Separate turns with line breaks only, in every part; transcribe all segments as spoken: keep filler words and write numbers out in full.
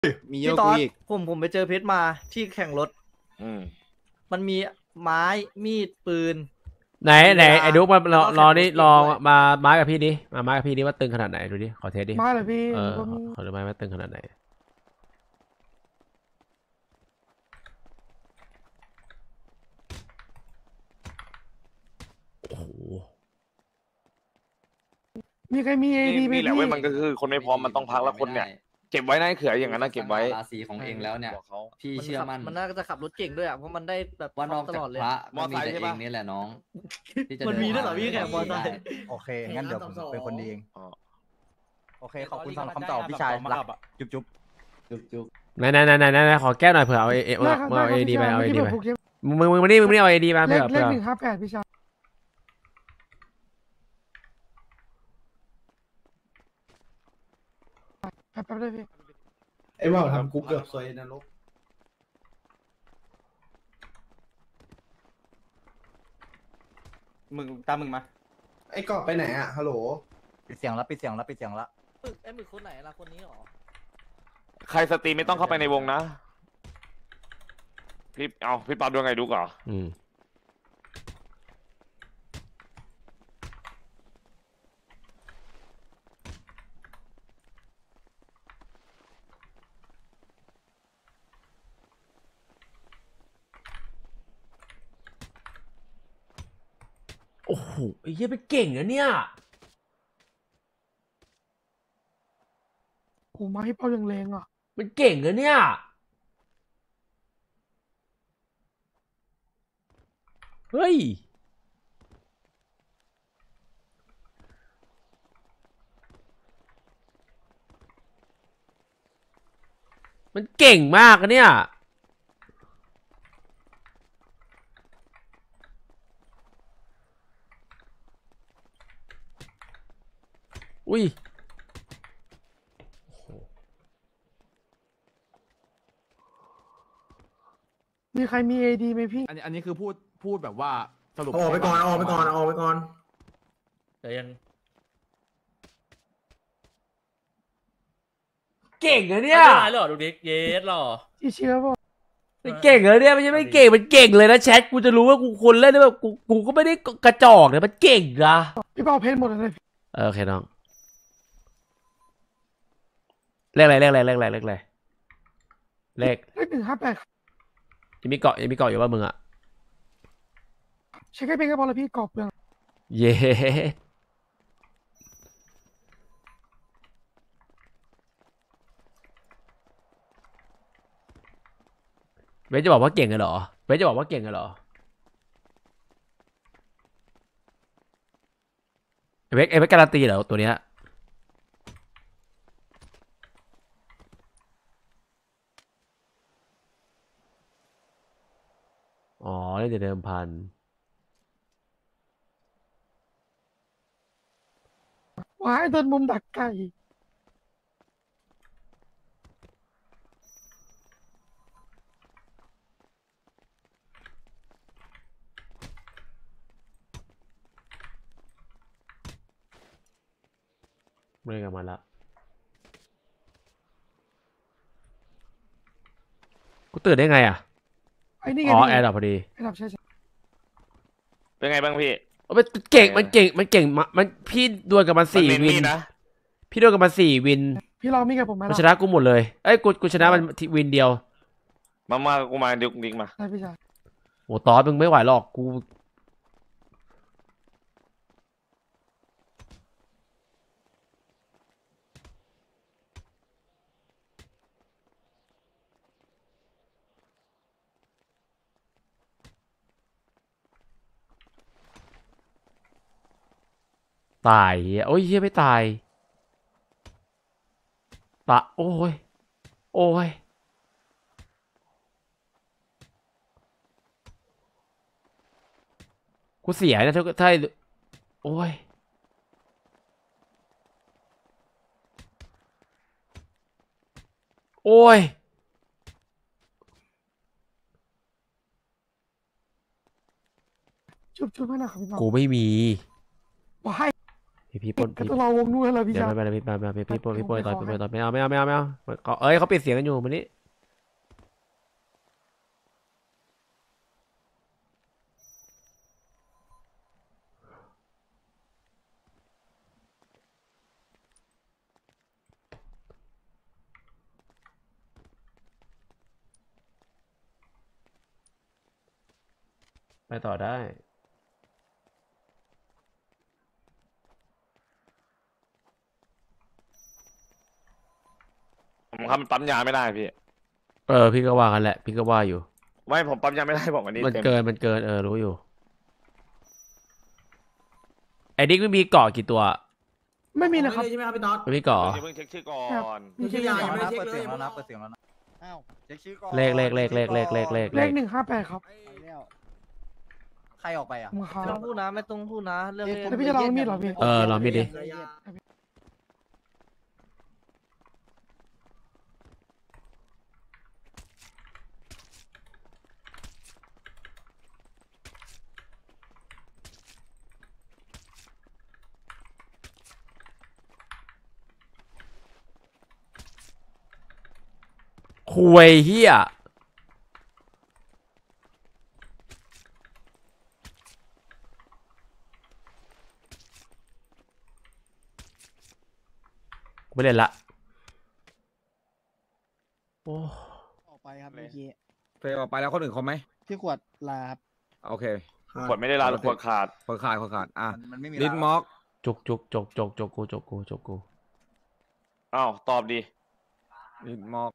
มีเย
พี่
อะ
ต
กู
อน
อีก
ผมผมไปเจอเพชรมาที่แข่งรถ
อืม
มันมีไม้มีดปืน
ไหนไหนไอ้ดุ๊กมารอรอนี่รอ
ด้วย
มาไม้กับพี่ดิมาไม้กับพี่ดิว่าตึงขนาดไหนดูดิขอเทสดิ
มาเหรอพี่
เออ
ก็มี
ขอดูไม้ว่าตึงขนาดไหนโอ้โห
มีใครมีเอ
นี่
ดีไหม
นี่แหละ
พี่
เว้ยมันก็คือคนไม่พร้อมมันต้องพักแล้วคนเนี่ยเก็บไว้นะเขืออย่างนั้นนะเก็บไว้
ราศีของเองแล้วเนี่ย
บอกเขา
พี่
มัน
เชื่อ
ขับ
มั่น
มันน่าจะขับรถเก่งด้วยอ่ะเพราะมันได้แบบ
ว่านอก
ต
จาก
ลอดเลย
พระ
มอ
ก็
ไซ
มี
ค์
แต่
ใช่
เอ
ปะ
งนี่แหละน้องที่จะ
มันมีด้วยเหรอ
เดิ
พี่แข่งมอไซค์
โอเค งั้นเดี๋ยวผมเป็นคนดีเอง
อ๋อ
โอเค ขอบคุณสำหรับคำตอบพี่ชายรักจุ๊บจุ๊บ
จุ๊บจุ๊บ
ไหนไหนไหนไหนไหนขอแก้หน่อยเผื่อเอาเอเอ
ได้ครับ
เอา
ได้
เอ
ครับ
ดี
พี่
ไป
ชาย
เอาเอ
ที่
ดี
แบ
ไป
บผูกเข็ม
มึงมึงมึงนี่มึงนี่เอาเอดีมา
เล
เผื่
ข
อ
เล
เผื่
ข
อ
หนึ่งห้าแปดพี่ชายแป๊บแป๊บเลยพี่
ไอ้ว่าวทำกูเกือบซวยนรก
มึงตามมึงมา
ไอ้กอบไปไหนอ่ะ ฮัลโหล
ปิดเสียงแล้วปิดเสียงแล้วปิดเสียงแล้ว
หมึกไอ้หมึกคนไหนล่ะคนนี้หรอ
ใครสตรีมไม่ต้องเข้าไปในวงนะพี่เอาพี่ปั๊บดูไงดูก่อน
อืมโอ้โหไอ้เหี้ยเป็นเก่งนะเนี่ย
โอ้มาให้เป้ายังแรงอ่ะ
มันเก่งนะเนี่ยเฮ้ยมันเก่งมากนะเนี่ยอุ้ย
มีใครมีเอดีไหมพี่
อันนี้อันนี้คือพูดพูดแบบว่าสรุป
ออกไปก่อนออกไปก่อนออกไปก่อน
แต่ยัง
เก่งนะเนี่ย
ไม่ได้หรอดูดิเยสหรอ
ที่เชื่อป่ะ
มันเก่งเลยเนี่ยไม่ใช่ไม่เก่งมันเก่งเลยนะแชทกูจะรู้ว่ากูคนเล่นได้แบบกูกูก็ไม่ได้กระจอกเนี่ยมันเก่งนะ
พี่เป้าเพชรหมดเลยพี่
เออโอเคน้องเลขอะไรเลขอะไรเลขอะไรเลขอะไรเลข
เลขหนึ่งห้าแปด
ยังมีเกาะยังมีเกาะอยู่ว่ามึงอะ
ใช้แค่เป็นก็พอแล้วพี่กรอบเปลือง
เย้เวทจะบอกว่าเก่งกันเหรอเวทจะบอกว่าเก่งกันเหรอเวทเอเวทการันตีเหรอตัวเนี้ยอ๋อเล่นแต่เดิมพัน
ว้ายเดินมุมดักไก่
เล่นกันมาละกูตื่นได้ไงอ่ะ
ไอ้นี่ไง
อ๋อ
พี่
แอร์ดับพอดี
แอร์ดับใช่ใช่
เป็นไงบ้างพี่
มันเก่งมันเก่งมันเก่งมันมันพี่ดวลกับมันสี่
มันเน้น
วิน
มีดนะ
พี่ดวลกับมันสี่วิน
พี่ลองมีกับผมไหม
มัน
ล่ะ
ชนะกูหมดเลยเอ้ยกูกูชนะมันที่วินเดียว
มามากูมาดิกดิกมา
ได้พี่ชาย
โอ้ตอสมึงไม่ไหวหรอกกูตายเหี้ยโอ้ยเฮียไม่ตายตะโอ้ยโอ้ยกูเสียนะถ้าถ้าโอ้ยโอ้ย
ชุบชุบให้หน่อยครับพี่เป้า
กูไม่มี
ว้าย
พี่พี่ปล้น
ก็
พี่
ต้องรอวงนู้นแล้วพี่
เดี๋ยว
ชาย
ไม่เป็นไรพี่มาพี่พี่ปล้นพี่ปล้น
ไม่
ต่อ
ขอ
พี่ปล้นต่อไม่เอาไม่เอาไม่เอาไม่เอาเขาเอ้ยเขาปิดเสียงกันอยู่มันนี้ไปต่อได้
ผมทำปั๊มยาไม่ได้พี่
เออพี่ก็ว่ากันแหละพี่ก็ว่าอยู่
ไม่ผมปั๊มยาไม่ได้บอกอันนี้
มัน
เต็ม
เกินมันเกินเออรู้อยู่ไอ้ดิ๊กไม่มีเกาะกี่ตัว
ไม่มีนะครับ
ใช่ไหมครับพี่ต๊อด
ไม่มีเกาะ
อย่าเพิ่งเช็คชื่อก่อน
มีชื่อยายังไม่ได้เช็ค
เปิด
เล
เสี
ย
ยงแล้วนะเปิดเสียงแล้วนะเปิดเสียงแล้วนะ
อ้าวเช็คชื่อก่อน
เลขเลขเลขเลขเลขเลขเลข
เลขหนึ่งห้าแปดครับ
ใครออกไปอ่ะ
ผมครั
ไม่ต้อง
บ
พูดนะไม่ต้องพูดนะเรื่องนี้
แล้วพี่จะลองมีดเหรอพี่
เออลองมีดดิ คุยเฮียกูไม่เล่นละโอ้
ออกไปครับเมื่อกี้
เฟยออกไปแล้วคนอื่นครบไหม
พี่ขวดลาครับ
โอเค
ขวดไม่ได้ลาหรือขวดขาด
คนขาดคนขาดอ่ะ
มันไม่มี
ลินม็อก
จุกจุกจุกจุกจุกกูจุกกูจุกกู
อ้าวตอบดี
ลินม็อก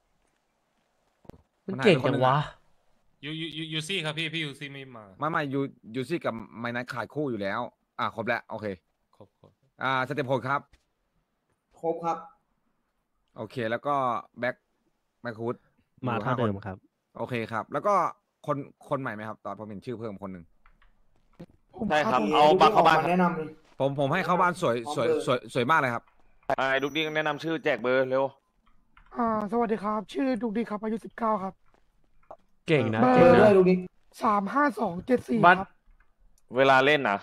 มันเก่งจังวะ
ยูยูยูยูซี่ครับพี่พี่ยูซี่ไม่มา
ไม่ไม่ยูยูซี่กับไมนัทขาดคู่อยู่แล้ว อ่ะครบแล้วโอเค
ครบครบ
อ่าสเต็ปโหดครับ
ครบครับ
โอเคแล้วก็แบ็คแบ็คฮูด
มาเท่าเดิมครับ
โอเคครับ แล้วก็คนคนใหม่ไหมครับ ตอนผมเห็นชื่อเพิ่มคนหนึ่ง
ผม
ใช่ครับ
ผม
เอาบัตรเข้าบ้าน
แนะนำเลย
ผมผมให้เข้าบ้านสวยสวยสวยสวยมากเลยครับ
ไอ้ดุกดิ๊กแนะนำชื่อแจกเบอร์เร็ว
อ่าสวัสดีครับ ชื่อดุกดีครับอายุสิบเก้าครับ
เก่งนะ
เบอร์
เก่ง
เล
นะ
ยดูดิ
สามห้าสองเจ็ดสี่
บัตร
ครับ
เวลาเล่นนะ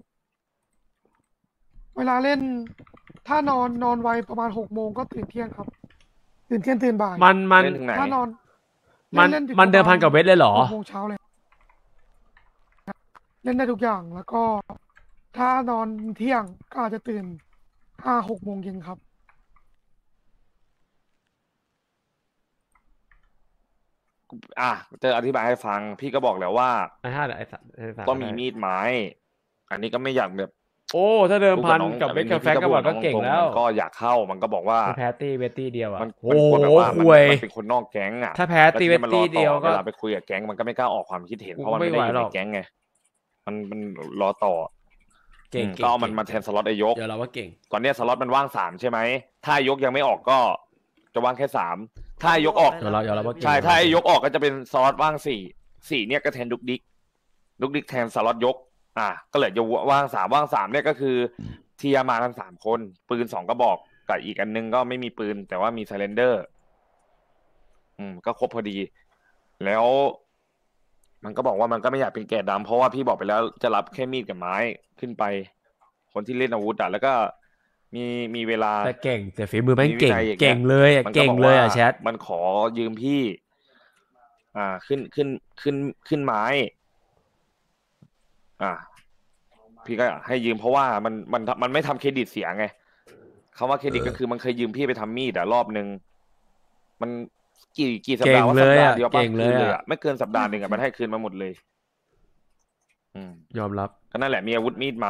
เวลาเล่น ถ้านอนนอนไวประมาณหกโมงก็ตื่นเที่ยงครับ ตื่นเที่ยงตื่นบ่าย
มันมัน
เล่นถึงไหน
ถ้านอน
มัน
ล่ถึง
มันเดิมพันกับเวทเลยเหรอ
หกโมงเช้าเลย เล่นได้ทุกอย่างแล้วก็ ถ้านอนเที่ยงก็อาจจะตื่นห้าหกโมงเย็นครับ
อ่ะจะอธิบายให้ฟัง พี่ก็บอกแล้วว่า
ไอ้ห้าไอ้สามไอ้สาม
ต้องมีมีดไม้ อันนี้ก็ไม่อยากแบบ
โอ้ถ้าเดิมพัน
พูด
กับเวทกับแฟก
พี่
ก็บอก
พู
ก็
ด
เก่ง
ตรๆ
แล้ว
มันก็อยากเข้ามันก็บอกว่า
ถ้าแพ้ตีเวทตี้เดียวอ่ะ
มัน
โอ้
มัน
โห
กลัวแบบว่ามัน
คุย
มันเป็นคนนอกแก๊งอ่ะ
ถ้าแพ้ตีเวทตี้เดียวก็
เวลาไปคุยกับแก๊งมันก็ไม่กล้าออกความคิดเห็น
กู
เพราะมันไม่ได้อยู่
ไม่ไหวหร
ใน
อก
แก๊งไงมันมันรอต่อ
เก่ง
อืม
เก่ง
ก็เอามัน
เก่ง
มาแทนสล็อตไอยก
เดี๋ยวเราว่าเก่ง
ตอนเนี้ยสล็อตมันว่างสามใช่ไหมถ้าไอยกยังไม่ออกก็จะว่างแค่สามถ้าไอยกออก
เดี๋ยวเราเดี๋ยวเราว่าเก่ง
ใช่ถ้าไอยกออกก็จะเป็นสล็อตว่างสี่สี่เนี่ยก็แทนดุกดิกดุกดิกแทนสล็อตยก อ่ะก็เลยจะว่างสามว่างสามเนี่ยก็คือเทียมากันสามคนปืนสองกระบอกกับอีกอันนึงก็ไม่มีปืน แต่ว่ามีไซเลนเดอร์อืมก็ครบพอดี แล้ว มันก็บอกว่ามันก็ไม่อยากเป็นแกะดำเพราะว่าพี่บอกไปแล้วจะรับแค่มีดกับไม้ขึ้นไป คนที่เล่นอาวุธอ่ะแล้วก็มีมีเวลา
แต่เก่งแต่ฝีมือแม่งเก่ง
มีวินัยอย่างเงี้ย
เก่งเลยอ่ะ
มัน
เก่ง
บอ
เลยอ่ะ
ว่า
แชท
มันขอยืมพี่ อ่าขึ้นขึ้นขึ้นขึ้นไม้ อ่า พี่ก็ให้ยืมเพราะว่ามันมันมันไม่ทำเครดิตเสียไงคำว่าเครดิตก็คือมันเคยยืมพี่ไปทำมีดอะรอบนึงมันกี่กี่สัป
เก่
ดาง ห์ว่า
เล
สัป
ย
ดา
อ่ะ
ห์เดียวปะ
เก่งเลย
คืน
อ่ะ
อะไม่เกินสัปดาห์หนึ่งอะมันให้คืนมาหมดเลย อืม
ยอมรับ
ก็นั่นแหละมีอาวุธมีดไม้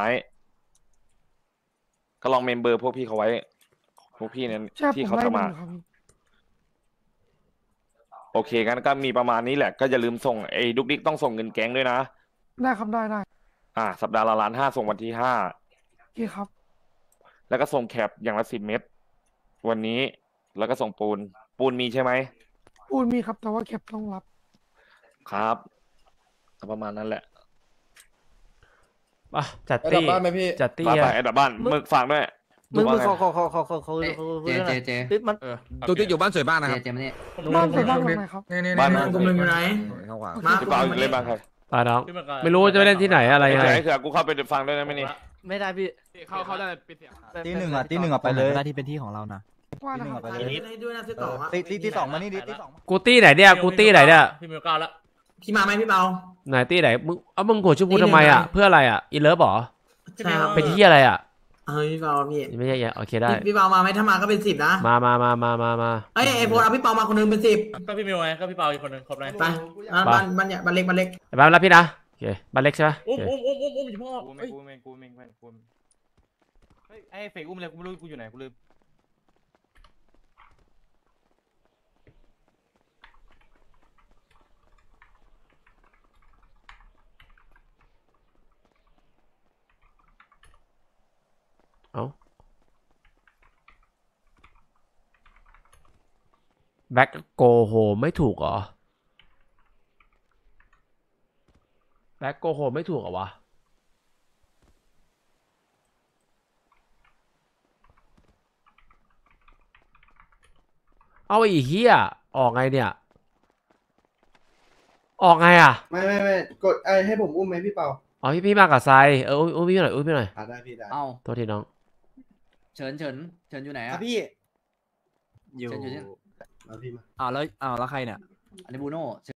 ก็ลองเมมเบอร์พวกพี่เขาไว้ พวกพี่นั้น
ใช่
ที่
ผม
เขา
ไล่
จะ
มั
มา
นครับ
โอเคงั้นก็มีประมาณนี้แหละ ก็อย่าลืมส่งไอ้ดุกดิกต้องส่งเงินแก๊งด้วยนะ
ได้ครับได้ได้
อ่า สัปดาห์ละล้านห้าส่งวันที่ห้า
โอเคครับ
แล้วก็ส่งแคปอย่างละสิบเม็ดวันนี้ แล้วก็ส่งปูน ปูนมีใช่ไหม
ปูนมีครับแต่ว่าแคปต้องรับ
ครับก็ประมาณนั้นแหละ
อ่ะจัด
ไอ้ดั
ตี้
บบ้านไหมพี่
จัดตี้
ฝากไป
อ่ะ
ไอ้ดับบ้านมึกฝากด้วย
มึงมึง
ว่าไ
เขาเขาเขาเขาเขาเขา
เอ้ย
เขา
เจเจเจ
ปึ๊บมัน
เออตุ๊กติ๊กอยู่บ้านสวยบ้านนะ
เจ
ครับ
เจมาเนี่ย
บ้านเป็นบ้านหลังไหนครับ
นี่นี่
บ้าน
นี่
กลุ่มหนึ่งอยู่ไหน
เข้าขวา
มา
พี่เปาเล่นบ้างใคร
ป่าน้อง
พี่นก่อน
ไม่รู้จะไปเล่นที่ไหนอะไร
ไอ้
ยัง
เขื
ไง
อไอ้เขือกูเข้าไปฟังด้วยนะไม่นี่
ไม่ได้พี่
เข้าเข้าได้ปิดเสียง
ตีหนึ่งอ่ะตีหนึ่งอ่ะไปเลย
หน้าที่เป็นที่ของเรานะ
ว่า
ตี
นะ
หนึ่ง
ค
อ่ะ
รับ
ไปเลย
ให้ด้วยนะซื้อต่อครับ
ตีตีตีสองมานี่ดิตีสอง
กูตี้ไหนเนี่ยกูตี้ไหนเนี่ย
พี่มิวก้าวแล้ว
พี่มาไหมพี่เปา
ไหนตี้ไหนมึงเอามึงหัวชมพูทำไมอ่ะเพื่ออะไรอ่ะอีเลิฟหรอ
ใช่ครับ
เป็นที่อะไรอ่ะ
เฮ้ยพี่เปาพี่
ไม่ใช่แย่โอเคได้
พี่เปามาไหมถ้ามาก็เป็นสิบนะ
มามามามามามา
เอ้ยไอโฟนเอาพี่เปามาคนนึงเป็นสิบ
ก็พี่มิวไงก็พี่เปาอีกคนหนึ่งครบเลย
ไปบ้านบ้านเนี่ยบ้านเล็กบ้านเล็ก
ไอ้บ้านรับพี่นะโอเคบ้านเล็กใช่ไหมโอ
อุ้ม
เค
อุ้มอุ้มอุ้มอุ้มอยู่พ่อ
กูไม่กูไม่กูไม่กูไม่เฮ้ยไอ้เฟกอุ้มเลยกูไม่รู้กูอยู่ไหนกูลืม
เอาแบ็กโกโฮไม่ถูกเหรอแบ็กโกโฮไม่ถูกเหรอวะเอาอีเหี้ยออกไงเนี่ย ออกไงอ่ะ
ไม่ไม่ไม่กดไอให้ผมอุ้มไหมพี่เปา
อ๋อพี่พี่มากับไซเอออุ้มอุ้มพี่หน่อยอุ้มพี่หน่อย
ได้พี่ได้
เอ้า
โทษทีน้อง
เฉินเฉินเฉินอยู่ไหน
ครั
อะ
บพี่
อยู่
เฉินอยู่ที่
มาพี่มา
อ้าวแล้วอ้าวแล้วใครเนี่ย
อันนี้บูโน่